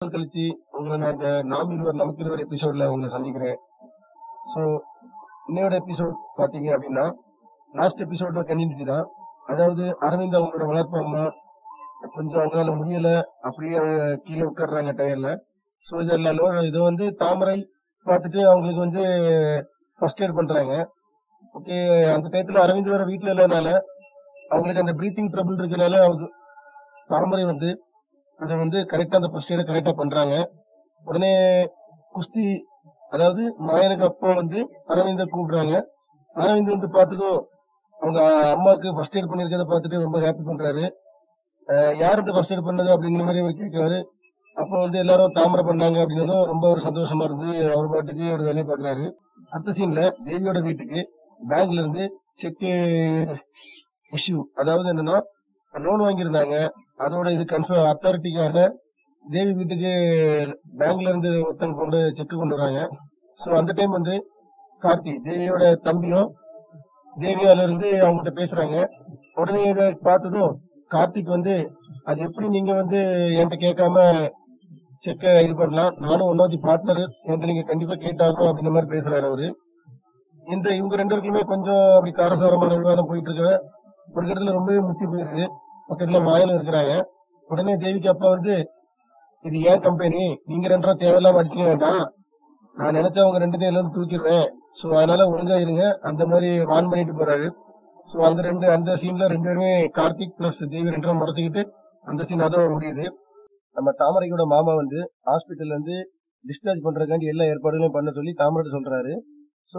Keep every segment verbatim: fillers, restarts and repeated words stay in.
கழிச்சு உங்களை நான் இந்த நாம் இருவர் நமக்கு இருவர் எபிசோட்ல உங்களை சந்திக்கிறேன். ஸோ இன்னையோட எபிசோட் பார்த்தீங்க அப்படின்னா லாஸ்ட் எபிசோட கண்டினியூட்டி தான். அதாவது அரவிந்த் அவங்களோட வளர்ப்பு அம்மா கொஞ்சம் அவங்களால முடியல, அப்படியே கீழே உட்காடுறாங்க டயர்ல. ஸோ இதெல்லாம் இது வந்து தாமரை பார்த்துட்டு அவங்களுக்கு வந்து ஃபர்ஸ்ட் எய்ட் பண்றாங்க. ஓகே, அந்த டயத்துல அரவிந்த் வர வீட்டுல இல்லைனால அவங்களுக்கு அந்த பிரீத்திங் ட்ரபிள் இருக்கிறனால அவங்க தாமரை வந்து அதை வந்து கரெக்டா அந்த ஃபர்ஸ்ட் எய்ட கரெக்டா பண்றாங்க. உடனே குஸ்தி, அதாவது மாயனுக்கு அப்பா வந்து அரவிந்த கூப்பிடுறாங்க. அரவிந்த் வந்து பார்த்ததும் அவங்க அம்மாவுக்கு ஃபர்ஸ்ட் எய்ட் பண்ணிருக்கிறத பார்த்துட்டு ரொம்ப ஹாப்பி பண்றாரு. யாருக்கு ஃபர்ஸ்ட் எய்ட் பண்ணது அப்படிங்கிற மாதிரி அவர் கேட்கிறாரு. அப்போ வந்து எல்லாரும் தாமரை பண்ணாங்க அப்படின்னதும் ரொம்ப ஒரு சந்தோஷமா இருந்து அவர் பாட்டுக்கு ஒரு வேலையை பாக்குறாரு. அடுத்த சீன்ல தேவியோட வீட்டுக்கு பேங்க்ல இருந்து செக் இஷ்யூ, அதாவது என்னன்னா லோன் வாங்கியிருந்தாங்க, அதோட இது கன்ஃபர்ம் அத்தாரிட்டிக்காக தேவி வீட்டுக்கு பேங்க்ல இருந்து ஒருத்தங்க கொண்டு செக் கொண்டு வராங்க. ஸோ அந்த டைம் வந்து கார்த்தி தேவியோட தம்பியும் தேவியால இருந்து அவங்ககிட்ட பேசுறாங்க. உடனே இதை பார்த்ததும் கார்த்திக் வந்து அது எப்படி நீங்க வந்து என்கிட்ட கேட்காம செக்க இது பண்ணலாம், நானும் ஒன்னாவது பார்ட்னர், என்கிட்ட நீங்க கண்டிப்பா கேட்டாகும் அப்படின்ற மாதிரி பேசுறாரு அவரு. இந்த இவங்க ரெண்டு பேருக்குமே கொஞ்சம் அப்படி காரசாரமான விவாதம் போயிட்டு இருக்க ஒரு இடத்துல ரொம்பவே முத்தி போயிருக்கு. பக்கத்துல மாயனும் இருக்கிறாங்க. உடனே தேவிக்கு அப்பா வந்து இது ஏன் கம்பெனி, நீங்க ரெண்டு ரூபா தேவையில்லாம அடிச்சுக்க வேண்டாம், நான் நினைச்சா அவங்க ரெண்டு பேர்ல தூக்கிடுவேன், சோ அதனால ஒழுங்கா இருங்க அந்த மாதிரி வான் பண்ணிட்டு போறாரு. சோ அந்த ரெண்டு அந்த சீன்ல ரெண்டு பேருமே கார்த்திக் பிளஸ் தேவி ரெண்டு ரூபா முறைச்சுக்கிட்டு அந்த சீன் அதோட முடியுது. நம்ம தாமரையோட மாமா வந்து ஹாஸ்பிட்டல்ல இருந்து டிஸ்சார்ஜ் பண்றதுக்காண்டி எல்லா ஏற்பாடுகளையும் பண்ண சொல்லி தாமரை சொல்றாரு. சோ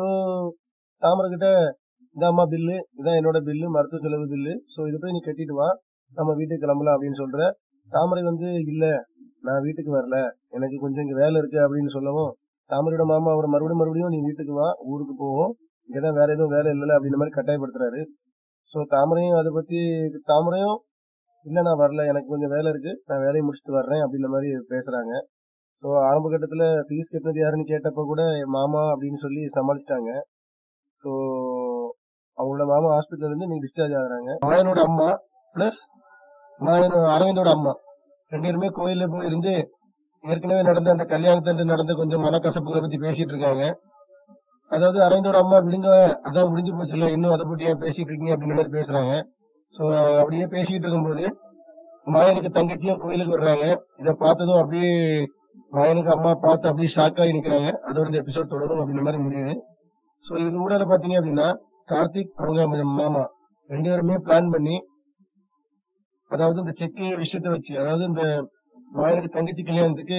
தாமரை கிட்ட இதாம்மா பில்லு, இதான் என்னோட பில்லு, மருத்துவ செலவு பில்லு, சோ இதை போய் நீ கட்டிட்டு வா, நம்ம வீட்டுக்கு கிளம்பலாம் அப்படின்னு சொல்ற. தாமரை வந்து இல்ல நான் வீட்டுக்கு வரல, எனக்கு கொஞ்சம் இங்க வேலை இருக்கு அப்படின்னு சொல்லவும் தாமரையோட மாமா அவர் மறுபடியும் மறுபடியும் நீ வீட்டுக்கு வா, ஊருக்கு போவோம், இங்கதான் வேற எதுவும் வேலை இல்லைல்ல அப்படின்ற மாதிரி கட்டாயப்படுத்துறாரு. சோ தாமரையும் அதை பத்தி தாமரையும் இல்ல நான் வரல, எனக்கு கொஞ்சம் வேலை இருக்கு, நான் வேலையை முடிச்சுட்டு வர்றேன் அப்படின்ற மாதிரி பேசுறாங்க. ஸோ ஆரம்ப கட்டத்துல ஃபீஸ் கட்டினது யாருன்னு கேட்டப்ப கூட மாமா அப்படின்னு சொல்லி சமாளிச்சிட்டாங்க. ஸோ அவங்களோட மாமா ஹாஸ்பிட்டல் இருந்து நீங்க டிஸ்சார்ஜ் ஆகுறாங்க. மாயனோட அம்மா பிளஸ் மாயனோட அரவிந்தோட அம்மா ரெண்டு பேருமே கோயில போய் இருந்து ஏற்கனவே நடந்த அந்த கல்யாணத்துல நடந்த கொஞ்சம் மனக்கசப்புகளை பத்தி பேசிட்டு இருக்காங்க. அதாவது அரவிந்தோட அம்மா விடுங்க, அதான் முடிஞ்சு போச்சுல, இன்னும் அதை பத்தி ஏன் பேசிட்டு இருக்கீங்க அப்படின்ற மாதிரி பேசுறாங்க. சோ அப்படியே பேசிட்டு இருக்கும்போது மாயனுக்கு தங்கச்சியும் கோயிலுக்கு வர்றாங்க. இதை பார்த்ததும் அப்படியே மாயனுக்கு அம்மா பார்த்து அப்படியே ஷாக் ஆகி நிக்கிறாங்க. அதோட இந்த எபிசோட் தொடரும் அப்படின்ற மாதிரி முடியுது. சோ இது ஊடால பாத்தீங்க அப்படின்னா கார்த்திக் அவங்க மாமா ரெண்டு பேருமே பிளான் பண்ணி, அதாவது இந்த செக் விஷயத்த வச்சு, அதாவது இந்த மாயனுக்கு தங்கச்சி கல்யாணத்துக்கு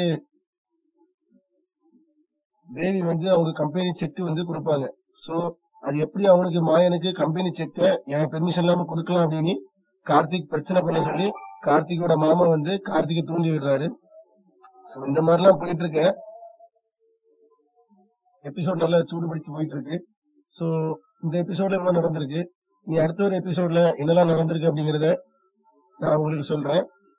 தேவி வந்து அவங்க கம்பெனி செக் வந்து கொடுப்பாங்க. சோ அது எப்படி அவனுக்கு மாயனுக்கு கம்பெனி செக்க என் பெர்மிஷன் இல்லாம கொடுக்கலாம் அப்படின்னு கார்த்திக் பிரச்சனை பண்ண சொல்லி கார்த்திகோட மாமா வந்து கார்த்திகை தூண்டி விடுறாரு. இந்த மாதிரி எல்லாம் போயிட்டு இருக்க எபிசோட் நல்லா சூடு பிடிச்சு போயிட்டு இருக்கு. சோ இந்த எபிசோட்ல என்ன நடந்திருக்கு, நீ அடுத்த ஒரு எபிசோட்ல என்னெல்லாம் நடந்திருக்கு அப்படிங்கறத நான் உங்களுக்கு சொல்றேன்.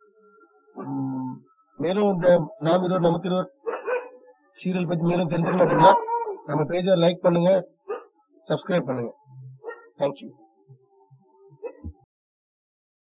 மேலும் இந்த நாம் இருவர் நமக்கு இருவர் சீரியல் பத்தி மேலும் தெரிஞ்சுக்கணும் அப்படின்னா நம்ம பேஜை லைக் பண்ணுங்க, சப்ஸ்கிரைப் பண்ணுங்க. தேங்க்யூ.